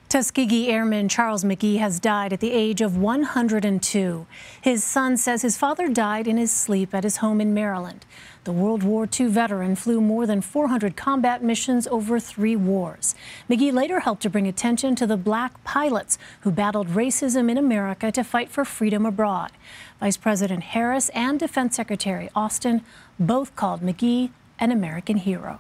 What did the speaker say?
Tuskegee Airman Charles McGee has died at the age of 102. His son says his father died in his sleep at his home in Maryland. The World War II veteran flew more than 400 combat missions over 3 wars. McGee later helped to bring attention to the black pilots who battled racism in America to fight for freedom abroad. Vice President Harris and Defense Secretary Austin both called McGee an American hero.